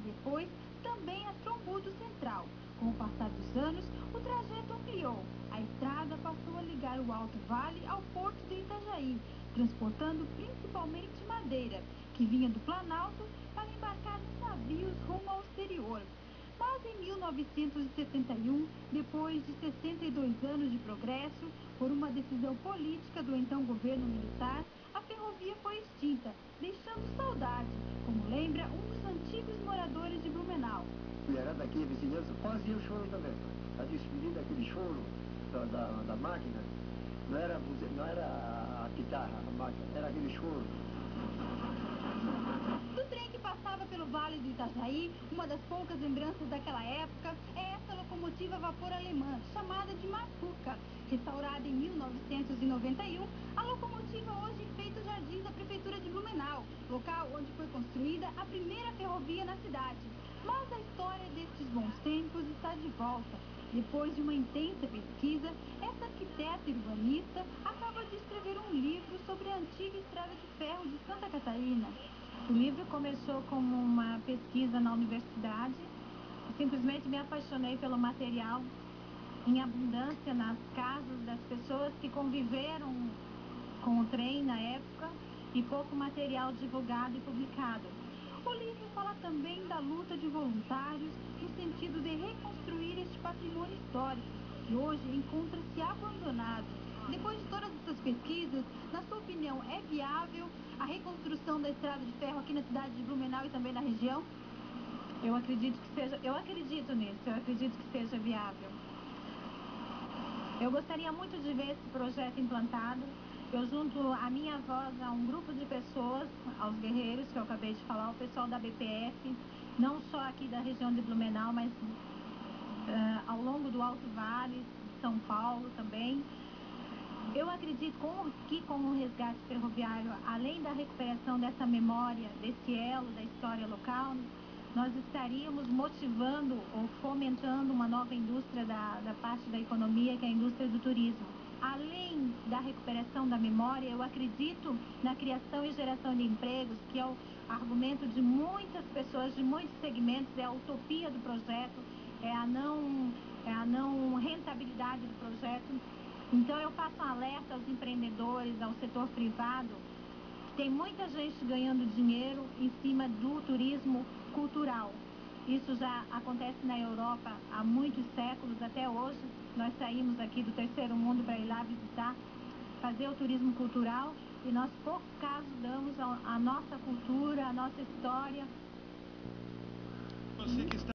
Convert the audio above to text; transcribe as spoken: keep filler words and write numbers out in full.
depois também a Trombudo Central. Com o passar dos anos, o trajeto ampliou. A estrada passou a ligar o Alto Vale ao porto de Itajaí, transportando principalmente madeira, que vinha do Planalto para embarcar nos navios rumo ao exterior. Mas em mil novecentos e setenta e um, depois de sessenta e dois anos de progresso, por uma decisão política do então governo militar, a ferrovia foi extinta, deixando saudade, como lembra um dos antigos moradores de Blumenau. Era daqui, a vizinhança, fazia o choro também. A despedida, aquele choro da, da, da máquina, não era, não era a guitarra, a máquina, era aquele choro. Do trem que passava pelo Vale do Itajaí, uma das poucas lembranças daquela época é essa locomotiva a vapor alemã, chamada de Marpuca. Restaurada em mil novecentos e noventa e um, a locomotiva hoje enfeita os jardins da Prefeitura de Blumenau, local onde foi construída a primeira ferrovia na cidade. Mas a história destes bons tempos está de volta. Depois de uma intensa pesquisa, essa arquiteta e urbanista acaba de escrever um livro sobre a antiga estrada de ferro de Santa Catarina. O livro começou como uma pesquisa na universidade. Simplesmente me apaixonei pelo material em abundância nas casas das pessoas que conviveram com o trem na época e pouco material divulgado e publicado. O livro fala também da luta de voluntários no sentido de reconstruir este patrimônio histórico, que hoje encontra-se abandonado. Depois de todas essas pesquisas, na sua opinião, é viável a reconstrução da estrada de ferro aqui na cidade de Blumenau e também na região? Eu acredito que seja, eu acredito nisso, eu acredito que seja viável. Eu gostaria muito de ver esse projeto implantado. Eu junto a minha voz a um grupo de pessoas, aos guerreiros que eu acabei de falar, o pessoal da B P F, não só aqui da região de Blumenau, mas uh, ao longo do Alto Vale, de São Paulo também. Eu acredito que com o resgate ferroviário, além da recuperação dessa memória, desse elo da história local, nós estaríamos motivando ou fomentando uma nova indústria da, da parte da economia, que é a indústria do turismo. Além da recuperação da memória, eu acredito na criação e geração de empregos, que é o argumento de muitas pessoas, de muitos segmentos, é a utopia do projeto, é a não, é a não rentabilidade do projeto. Então eu faço um alerta aos empreendedores, ao setor privado, que tem muita gente ganhando dinheiro em cima do turismo cultural. Isso já acontece na Europa há muitos séculos, até hoje. Nós saímos aqui do terceiro mundo para ir lá visitar, fazer o turismo cultural, e nós pouco caso damos a, a nossa cultura, a nossa história. Você que está